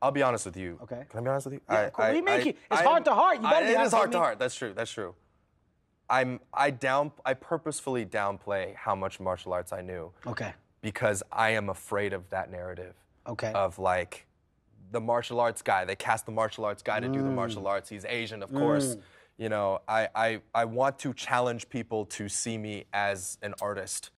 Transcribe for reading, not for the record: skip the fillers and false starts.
I'll be honest with you. Okay. Can I be honest with you? Yeah, it's heart to heart. You better be It is honest heart with to me. heart. That's true. That's true. I purposefully downplay how much martial arts I knew. Okay. Because I am afraid of that narrative. Okay. Of like the martial arts guy. They cast the martial arts guy to do the martial arts. He's Asian, of course. You know, I want to challenge people to see me as an artist